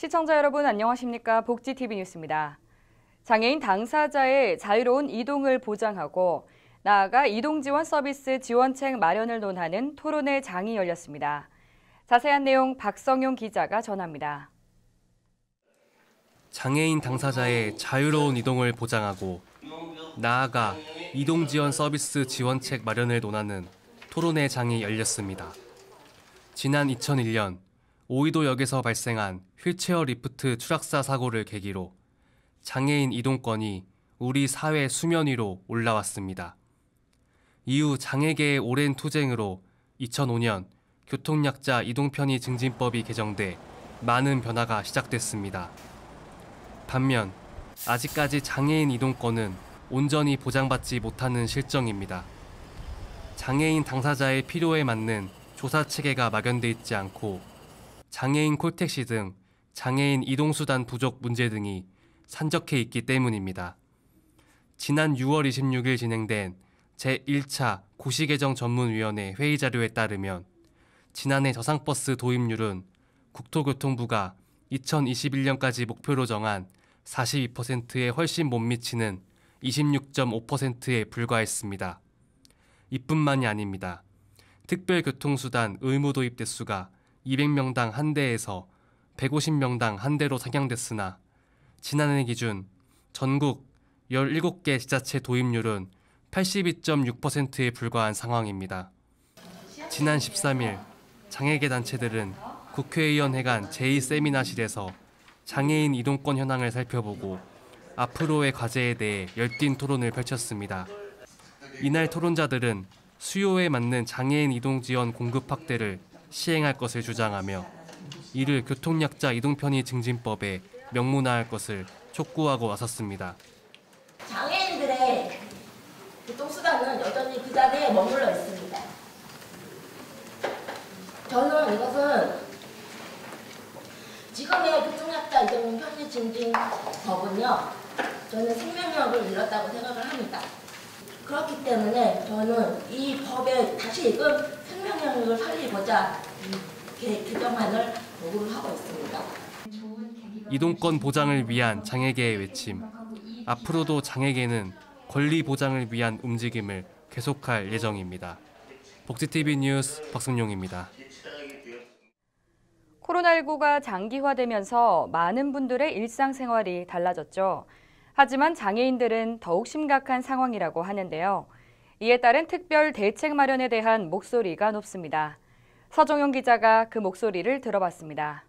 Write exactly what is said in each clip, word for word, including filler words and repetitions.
시청자 여러분 안녕하십니까? 복지티비 뉴스입니다. 장애인 당사자의 자유로운 이동을 보장하고 나아가 이동지원 서비스 지원책 마련을 논하는 토론회 장이 열렸습니다. 자세한 내용 박성용 기자가 전합니다. 장애인 당사자의 자유로운 이동을 보장하고 나아가 이동지원 서비스 지원책 마련을 논하는 토론회 장이 열렸습니다. 지난 이천일 년 오이도역에서 발생한 휠체어 리프트 추락사 사고를 계기로 장애인 이동권이 우리 사회 수면 위로 올라왔습니다. 이후 장애계의 오랜 투쟁으로 이천오 년 교통약자 이동편의 증진법이 개정돼 많은 변화가 시작됐습니다. 반면 아직까지 장애인 이동권은 온전히 보장받지 못하는 실정입니다. 장애인 당사자의 필요에 맞는 조사 체계가 마련돼 있지 않고 장애인 콜택시 등 장애인 이동수단 부족 문제 등이 산적해 있기 때문입니다. 지난 유월 이십육일 진행된 제일 차 고시개정 전문위원회 회의 자료에 따르면 지난해 저상버스 도입률은 국토교통부가 이천이십일 년까지 목표로 정한 사십이 퍼센트에 훨씬 못 미치는 이십육 점 오 퍼센트에 불과했습니다. 이뿐만이 아닙니다. 특별교통수단 의무 도입 대수가 이백 명당 한 대에서 백오십 명당 한 대로 상향됐으나 지난해 기준 전국 열일곱 개 지자체 도입률은 팔십이 점 육 퍼센트에 불과한 상황입니다. 지난 십삼일 장애계 단체들은 국회의원 회관 제이 세미나실에서 장애인 이동권 현황을 살펴보고 앞으로의 과제에 대해 열띤 토론을 펼쳤습니다. 이날 토론자들은 수요에 맞는 장애인 이동 지원 공급 확대를 시행할 것을 주장하며 이를 교통약자 이동편의 증진법에 명문화할 것을 촉구하고 나섰습니다. 장애인들의 교통수단은 여전히 그 자리에 머물러 있습니다. 저는 이것은 지금의 교통약자 이동 편의 증진법은요, 저는 생명력을 잃었다고 생각을 합니다. 그렇기 때문에 저는 이 법에 다시금 생명력을 살리고자 개, 개정안을 요구를 하고 있습니다. 이동권 보장을 위한 장애계의 외침, 앞으로도 장애계는 권리 보장을 위한 움직임을 계속할 예정입니다. 복지티비 뉴스 박승용입니다. 코로나십구가 장기화되면서 많은 분들의 일상생활이 달라졌죠. 하지만 장애인들은 더욱 심각한 상황이라고 하는데요. 이에 따른 특별 대책 마련에 대한 목소리가 높습니다. 서정용 기자가 그 목소리를 들어봤습니다.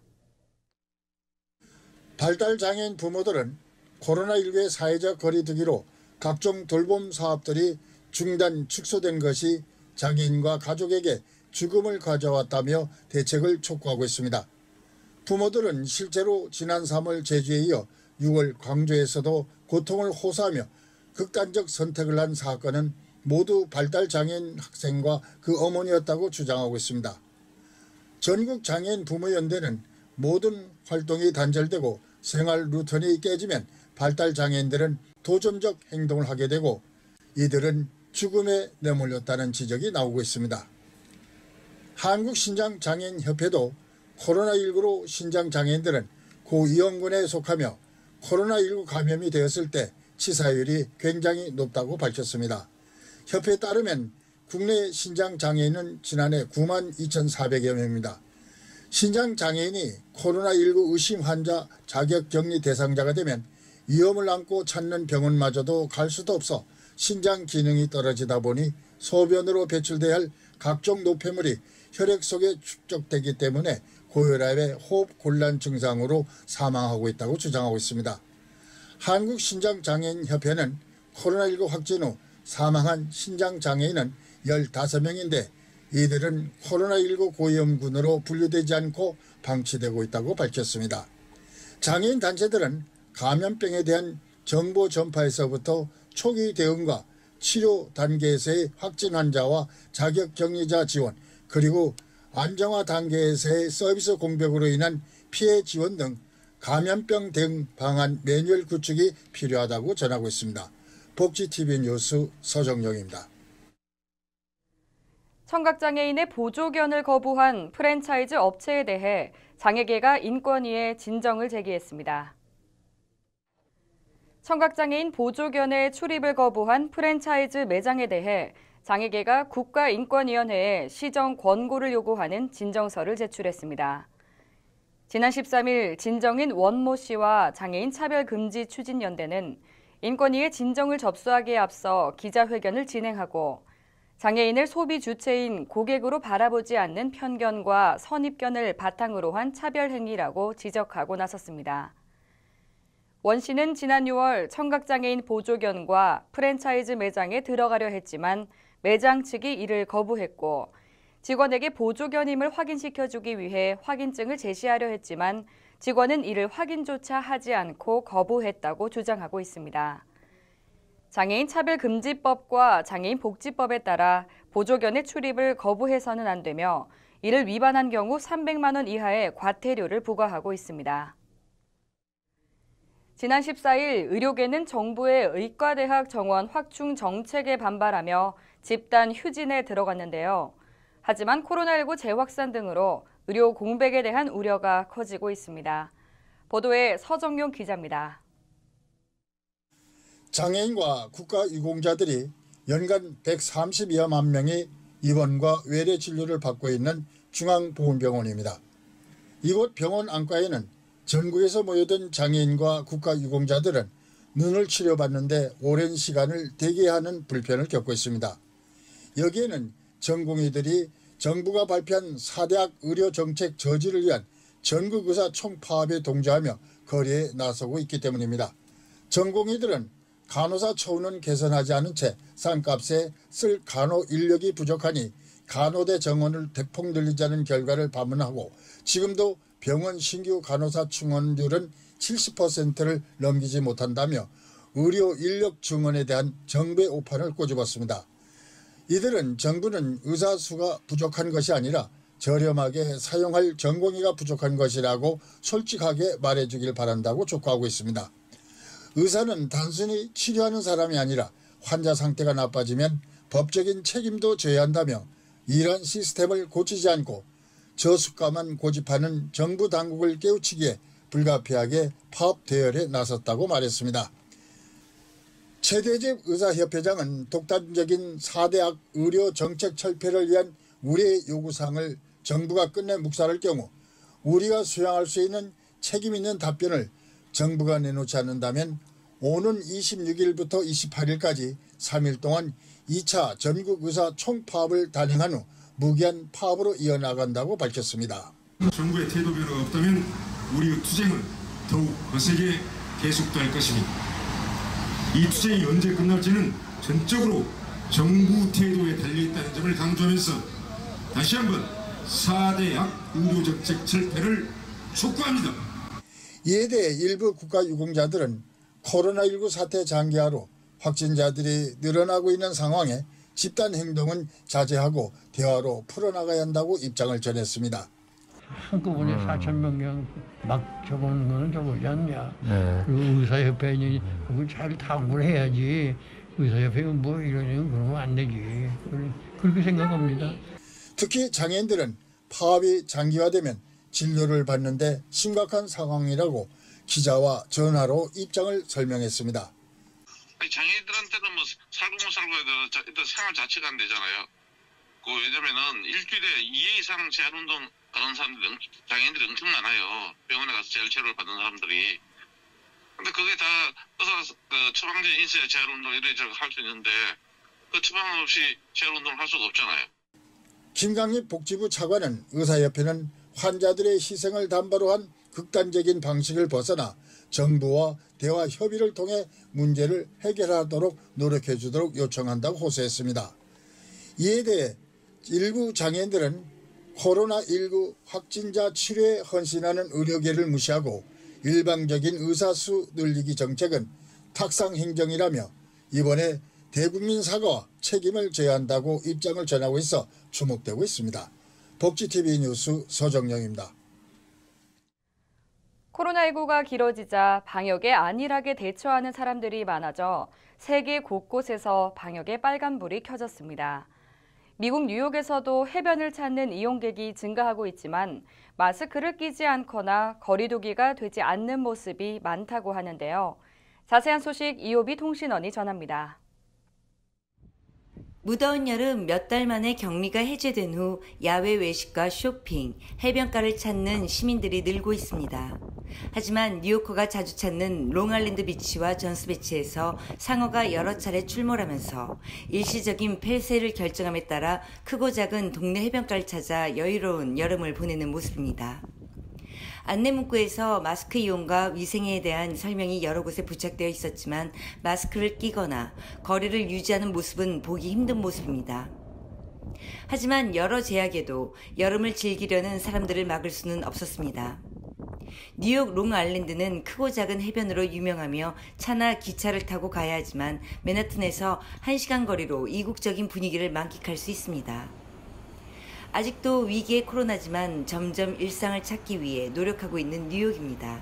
발달장애인 부모들은 코로나십구의 사회적 거리두기로 각종 돌봄 사업들이 중단, 축소된 것이 장애인과 가족에게 죽음을 가져왔다며 대책을 촉구하고 있습니다. 부모들은 실제로 지난 삼월 제주에 이어 유월 광주에서도 고통을 호소하며 극단적 선택을 한 사건은 모두 발달장애인 학생과 그 어머니였다고 주장하고 있습니다. 전국장애인 부모연대는 모든 활동이 단절되고 생활 루틴이 깨지면 발달장애인들은 도전적 행동을 하게 되고 이들은 죽음에 내몰렸다는 지적이 나오고 있습니다. 한국신장장애인협회도 코로나십구로 신장장애인들은 고위험군에 속하며 코로나십구 감염이 되었을 때 치사율이 굉장히 높다고 밝혔습니다. 협회에 따르면 국내 신장장애인은 지난해 구만 이천사백여 명입니다. 신장장애인이 코로나십구 의심 환자 자격격리 대상자가 되면 위험을 안고 찾는 병원마저도 갈 수도 없어 신장 기능이 떨어지다 보니 소변으로 배출돼야 할 각종 노폐물이 혈액 속에 축적되기 때문에 고혈압의 호흡 곤란 증상으로 사망하고 있다고 주장하고 있습니다. 한국신장장애인협회는 코로나십구 확진 후 사망한 신장장애인은 열다섯 명인데 이들은 코로나십구 고위험군으로 분류되지 않고 방치되고 있다고 밝혔습니다. 장애인 단체들은 감염병에 대한 정보 전파에서부터 초기 대응과 치료 단계에서의 확진 환자와 자격격리자 지원, 그리고 안정화 단계에서의 서비스 공백으로 인한 피해 지원 등 감염병 대응 방안 매뉴얼 구축이 필요하다고 전하고 있습니다. 복지티비 뉴스 서정용입니다. 청각장애인의 보조견을 거부한 프랜차이즈 업체에 대해 장애계가 인권위에 진정을 제기했습니다. 청각장애인 보조견의 출입을 거부한 프랜차이즈 매장에 대해 장애계가 국가인권위원회에 시정 권고를 요구하는 진정서를 제출했습니다. 지난 십삼 일 진정인 원모 씨와 장애인 차별금지 추진연대는 인권위에 진정을 접수하기에 앞서 기자회견을 진행하고 장애인을 소비 주체인 고객으로 바라보지 않는 편견과 선입견을 바탕으로 한 차별 행위라고 지적하고 나섰습니다. 원 씨는 지난 유월 청각장애인 보조견과 프랜차이즈 매장에 들어가려 했지만 매장 측이 이를 거부했고 직원에게 보조견임을 확인시켜주기 위해 확인증을 제시하려 했지만 직원은 이를 확인조차 하지 않고 거부했다고 주장하고 있습니다. 장애인 차별금지법과 장애인 복지법에 따라 보조견의 출입을 거부해서는 안 되며 이를 위반한 경우 삼백만 원 이하의 과태료를 부과하고 있습니다. 지난 십사 일 의료계는 정부의 의과대학 정원 확충 정책에 반발하며 집단 휴진에 들어갔는데요. 하지만 코로나십구 재확산 등으로 의료 공백에 대한 우려가 커지고 있습니다. 보도에 서정용 기자입니다. 장애인과 국가유공자들이 연간 백삼십여만 명이 입원과 외래 진료를 받고 있는 중앙보건병원입니다. 이곳 병원 안과에는 전국에서 모여든 장애인과 국가유공자들은 눈을 치료받는데 오랜 시간을 대기하는 불편을 겪고 있습니다. 여기에는 전공의들이 정부가 발표한 사대학 의료정책 저지를 위한 전국의사 총파업에 동조하며 거리에 나서고 있기 때문입니다. 전공의들은 간호사 처우는 개선하지 않은 채 싼값에 쓸 간호 인력이 부족하니 간호대 정원을 대폭 늘리자는 결과를 반문하고 지금도 병원 신규 간호사 충원율은 칠십 퍼센트를 넘기지 못한다며 의료 인력 증원에 대한 정부의 오판을 꼬집었습니다. 이들은 정부는 의사 수가 부족한 것이 아니라 저렴하게 사용할 전공의가 부족한 것이라고 솔직하게 말해주길 바란다고 촉구하고 있습니다. 의사는 단순히 치료하는 사람이 아니라 환자 상태가 나빠지면 법적인 책임도 져야 한다며 이런 시스템을 고치지 않고 저수가만 고집하는 정부 당국을 깨우치기에 불가피하게 파업 대열에 나섰다고 말했습니다. 최대집 의사협회장은 독단적인 사대학 의료 정책 철폐를 위한 우리의 요구사항을 정부가 끝내 묵살할 경우 우리가 수행할 수 있는 책임 있는 답변을 정부가 내놓지 않는다면 오는 이십육 일부터 이십팔 일까지 삼 일 동안 이 차 전국의사 총파업을 단행한 후 무기한 파업으로 이어나간다고 밝혔습니다. 정부의 태도 변화가 없다면 우리의 투쟁은 더욱 거세게 계속될 것입니다. 이 투쟁이 언제 끝날지는 전적으로 정부 태도에 달려있다는 점을 강조하면서 다시 한번 사대학 의료정책 철폐를 촉구합니다. 이에 대해 일부 국가유공자들은 코로나십구 사태 장기화로 확진자들이 늘어나고 있는 상황에 집단 행동은 자제하고 대화로 풀어나가야 한다고 입장을 전했습니다. 한꺼번에 음. 사천 명령 막 적어놓은 거는 적어지 않냐. 네. 그리고 의사협회는 그걸 잘 당부를 해야지. 의사협회는 뭐 이러냐면 그러면 안 되지. 그렇게 생각합니다. 특히 장애인들은 파업이 장기화되면 진료를 받는데 심각한 상황이라고 기자와 전화로 입장을 설명했습니다. 장애인들한테는 뭐 살고 못 살고 해도 일단 생활 자체가 안 되잖아요. 그 왜냐면은 일주일에 이 회 이상 재활운동 하는 사람들이 장애인들이 엄청 많아요. 병원에 가서 재활 치료를 받는 사람들이. 근데 그게 다 의사 그 처방전이 있어야 재활운동 이래저래 할 수 있는데 그 처방 없이 재활운동을 할 수가 없잖아요. 김강립 복지부 차관은 의사협회는 환자들의 희생을 담보로 한 극단적인 방식을 벗어나 정부와 대화 협의를 통해 문제를 해결하도록 노력해 주도록 요청한다고 호소했습니다. 이에 대해 일부 장애인들은 코로나십구 확진자 치료에 헌신하는 의료계를 무시하고 일방적인 의사수 늘리기 정책은 탁상 행정이라며 이번에 대국민 사과와 책임을 져야 한다고 입장을 전하고 있어 주목되고 있습니다. 복지티비 뉴스 서정영입니다. 코로나십구가 길어지자 방역에 안일하게 대처하는 사람들이 많아져 세계 곳곳에서 방역의 빨간불이 켜졌습니다. 미국 뉴욕에서도 해변을 찾는 이용객이 증가하고 있지만 마스크를 끼지 않거나 거리 두기가 되지 않는 모습이 많다고 하는데요. 자세한 소식 이오비 통신원이 전합니다. 무더운 여름 몇 달 만에 격리가 해제된 후 야외 외식과 쇼핑, 해변가를 찾는 시민들이 늘고 있습니다. 하지만 뉴요커가 자주 찾는 롱아일랜드 비치와 존스 비치에서 상어가 여러 차례 출몰하면서 일시적인 폐쇄를 결정함에 따라 크고 작은 동네 해변가를 찾아 여유로운 여름을 보내는 모습입니다. 안내 문구에서 마스크 이용과 위생에 대한 설명이 여러 곳에 부착되어 있었지만 마스크를 끼거나 거리를 유지하는 모습은 보기 힘든 모습입니다. 하지만 여러 제약에도 여름을 즐기려는 사람들을 막을 수는 없었습니다. 뉴욕 롱아일랜드는 크고 작은 해변으로 유명하며 차나 기차를 타고 가야 하지만 맨하튼에서 한 시간 거리로 이국적인 분위기를 만끽할 수 있습니다. 아직도 위기의 코로나지만 점점 일상을 찾기 위해 노력하고 있는 뉴욕입니다.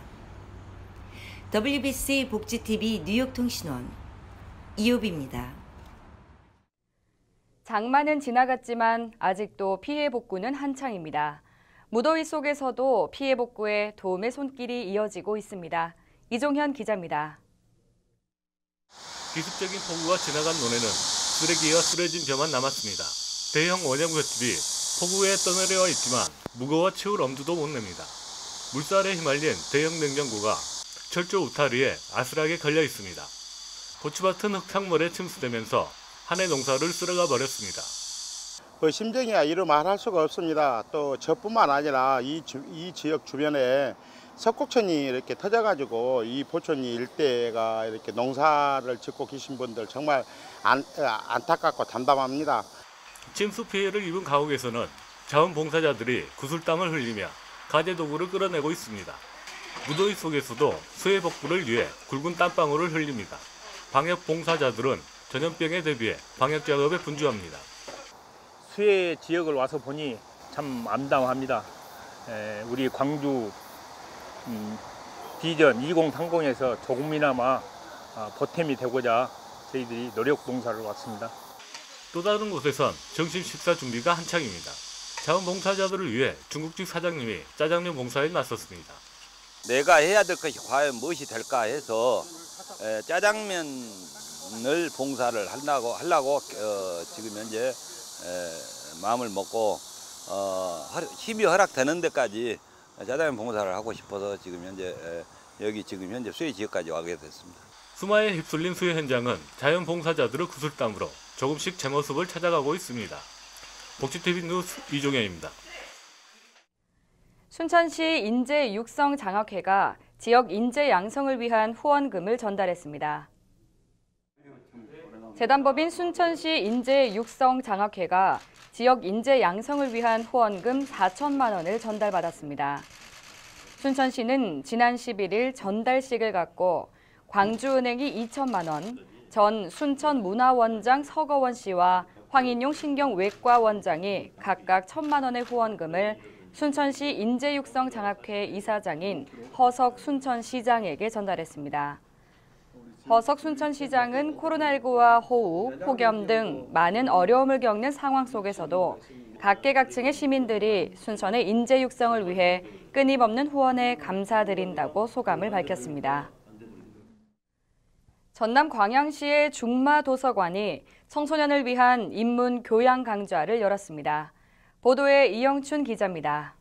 더블유비씨 복지티비 뉴욕 통신원 이오비입니다. 장마는 지나갔지만 아직도 피해 복구는 한창입니다. 무더위 속에서도 피해 복구에 도움의 손길이 이어지고 있습니다. 이종현 기자입니다. 기습적인 폭우가 지나간 논에는 쓰레기와 쓰러진 벼만 남았습니다. 대형 원형볏집이 폭우에 떠내려와 있지만 무거워 치울 엄두도 못 냅니다. 물살에 휘말린 대형 냉장고가 철조 우타리에 아슬하게 걸려 있습니다. 고추밭은 흙탕물에 침수되면서 한 해 농사를 쓸어가 버렸습니다. 그 심정이 이루 말할 수가 없습니다. 또 저뿐만 아니라 이, 주, 이 지역 주변에 석곡천이 이렇게 터져가지고 이 보천이 일대가 이렇게 농사를 짓고 계신 분들 정말 안, 안타깝고 담담합니다. 침수 피해를 입은 가옥에서는 자원봉사자들이 구슬땀을 흘리며 가재도구를 끌어내고 있습니다. 무더위 속에서도 수해 복구를 위해 굵은 땀방울을 흘립니다. 방역봉사자들은 전염병에 대비해 방역 작업에 분주합니다. 수해 지역을 와서 보니 참 암담합니다. 에, 우리 광주 음, 비전 이공삼공에서 조금이나마 아, 보탬이 되고자 저희들이 노력 봉사를 왔습니다. 또 다른 곳에선 점심 식사 준비가 한창입니다. 자원봉사자들을 위해 중국집 사장님이 짜장면 봉사에 나섰습니다. 내가 해야 될 것이 과연 무엇이 될까 해서 에, 짜장면을 봉사를 하려고, 하려고 어, 지금 현재 에, 마음을 먹고 어, 힘이 허락되는 데까지 짜장면 봉사를 하고 싶어서 지금 현재 에, 여기 지금 현재 수해 지역까지 와게 됐습니다. 수마에 휩쓸린 수해 현장은 자연봉사자들의 구슬땀으로 조금씩 제 모습을 찾아가고 있습니다. 복지티비 뉴스 이종현입니다. 순천시 인재 육성 장학회가 지역 인재 양성을 위한 후원금을 전달했습니다. 재단법인 순천시 인재 육성 장학회가 지역 인재 양성을 위한 후원금 사천만 원을 전달받았습니다. 순천시는 지난 십일 일 전달식을 갖고 광주은행이 이천만 원, 전 순천문화원장 서거원 씨와 황인용 신경외과원장이 각각 천만 원의 후원금을 순천시 인재육성장학회 이사장인 허석 순천시장에게 전달했습니다. 허석 순천시장은 코로나십구와 호우, 폭염 등 많은 어려움을 겪는 상황 속에서도 각계각층의 시민들이 순천의 인재 육성을 위해 끊임없는 후원에 감사드린다고 소감을 밝혔습니다. 전남 광양시의 중마도서관이 청소년을 위한 인문 교양 강좌를 열었습니다. 보도에 이영춘 기자입니다.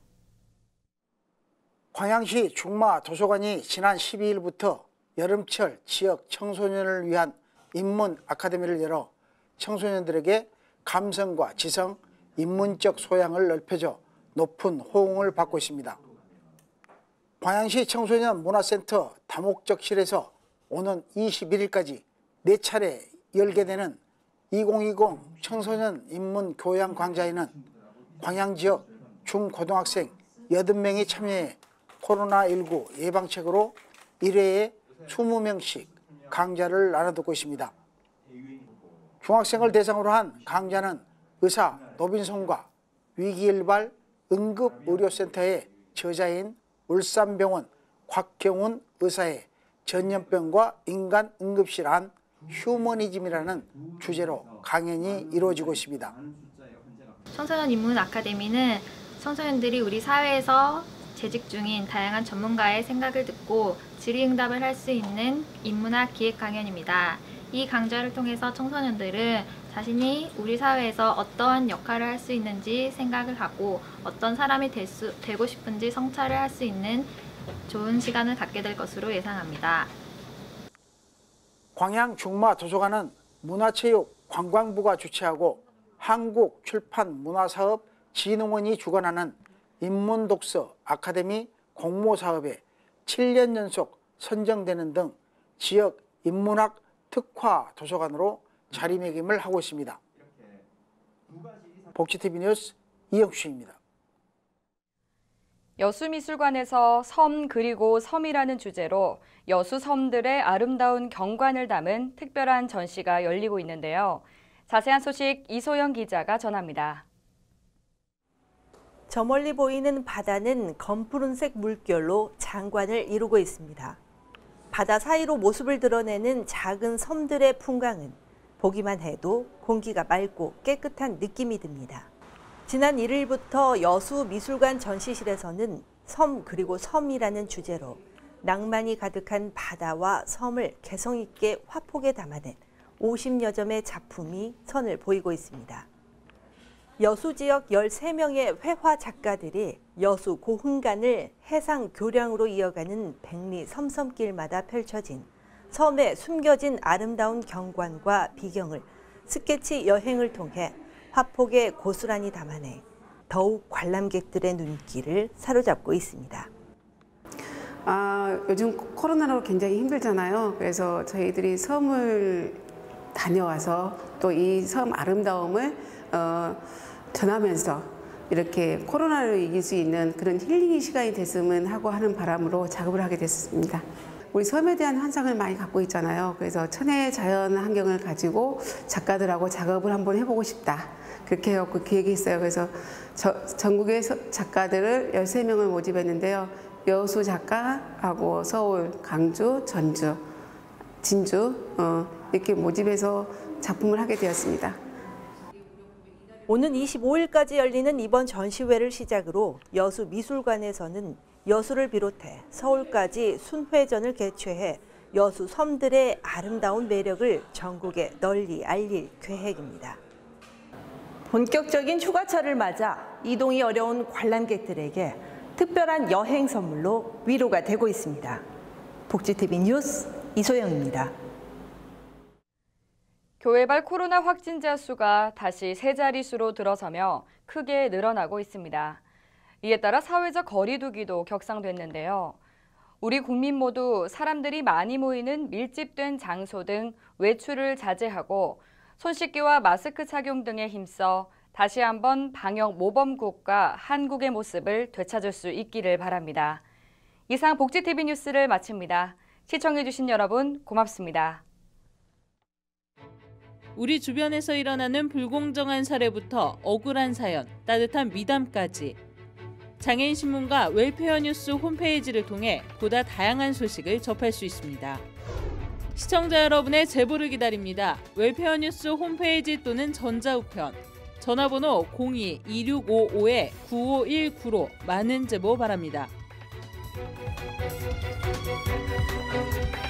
광양시 중마도서관이 지난 십이 일부터 여름철 지역 청소년을 위한 인문 아카데미를 열어 청소년들에게 감성과 지성, 인문적 소양을 넓혀줘 높은 호응을 받고 있습니다. 광양시 청소년 문화센터 다목적실에서 오는 이십일 일까지 네 차례 열게 되는 이천이십 청소년 인문 교양 강좌에는 광양 지역 중고등학생 여덟 명이 참여해 코로나십구 예방책으로 일 회에 이십 명씩 강좌를 나눠듣고 있습니다. 중학생을 대상으로 한 강좌는 의사 노빈성과 위기일발 응급의료센터의 저자인 울산병원 곽경훈 의사의 전염병과 인간 응급실 안 휴머니즘이라는 주제로 강연이 이루어지고 있습니다. 청소년 인문 아카데미는 청소년들이 우리 사회에서 재직 중인 다양한 전문가의 생각을 듣고 질의응답을 할 수 있는 인문학 기획 강연입니다. 이 강좌를 통해서 청소년들은 자신이 우리 사회에서 어떠한 역할을 할 수 있는지 생각을 하고 어떤 사람이 될 수, 되고 싶은지 성찰을 할 수 있는 좋은 시간을 갖게 될 것으로 예상합니다. 광양중마도서관은 문화체육관광부가 주최하고 한국출판문화사업진흥원이 주관하는 인문독서 아카데미 공모사업에 칠 년 연속 선정되는 등 지역 인문학 특화 도서관으로 자리매김을 하고 있습니다. 복지티비 뉴스 이영수입니다. 여수미술관에서 섬 그리고 섬이라는 주제로 여수 섬들의 아름다운 경관을 담은 특별한 전시가 열리고 있는데요. 자세한 소식 이소영 기자가 전합니다. 저 멀리 보이는 바다는 검푸른색 물결로 장관을 이루고 있습니다. 바다 사이로 모습을 드러내는 작은 섬들의 풍광은 보기만 해도 공기가 맑고 깨끗한 느낌이 듭니다. 지난 일 일부터 여수미술관 전시실에서는 섬 그리고 섬이라는 주제로 낭만이 가득한 바다와 섬을 개성 있게 화폭에 담아낸 오십여 점의 작품이 선을 보이고 있습니다. 여수 지역 열세 명의 회화 작가들이 여수 고흥간을 해상 교량으로 이어가는 백리 섬섬길마다 펼쳐진 섬에 숨겨진 아름다운 경관과 비경을 스케치 여행을 통해 화폭에 고스란히 담아내 더욱 관람객들의 눈길을 사로잡고 있습니다. 아, 요즘 코로나로 굉장히 힘들잖아요. 그래서 저희들이 섬을 다녀와서 또 이 섬 아름다움을 어, 전하면서 이렇게 코로나를 이길 수 있는 그런 힐링 시간이 됐으면 하고 하는 바람으로 작업을 하게 됐습니다. 우리 섬에 대한 환상을 많이 갖고 있잖아요. 그래서 천혜의 자연 환경을 가지고 작가들하고 작업을 한번 해보고 싶다. 그렇게 해갖고 기획했어요. 그래서 저, 전국의 작가들을 열세 명을 모집했는데요. 여수 작가하고 서울, 강주, 전주, 진주 어, 이렇게 모집해서 작품을 하게 되었습니다. 오는 이십오 일까지 열리는 이번 전시회를 시작으로 여수미술관에서는 여수를 비롯해 서울까지 순회전을 개최해 여수 섬들의 아름다운 매력을 전국에 널리 알릴 계획입니다. 본격적인 휴가철을 맞아 이동이 어려운 관람객들에게 특별한 여행 선물로 위로가 되고 있습니다. 복지티비 뉴스 이소영입니다. 교회발 코로나 확진자 수가 다시 세 자릿수로 들어서며 크게 늘어나고 있습니다. 이에 따라 사회적 거리 두기도 격상됐는데요. 우리 국민 모두 사람들이 많이 모이는 밀집된 장소 등 외출을 자제하고 손 씻기와 마스크 착용 등에 힘써 다시 한번 방역 모범국가 한국의 모습을 되찾을 수 있기를 바랍니다. 이상 복지티비 뉴스를 마칩니다. 시청해주신 여러분 고맙습니다. 우리 주변에서 일어나는 불공정한 사례부터 억울한 사연, 따뜻한 미담까지 장애인 신문과 웰페어 뉴스 홈페이지를 통해 보다 다양한 소식을 접할 수 있습니다. 시청자 여러분의 제보를 기다립니다. 웰페어 뉴스 홈페이지 또는 전자우편, 전화번호 공이 이육오오 구오일구로 많은 제보 바랍니다.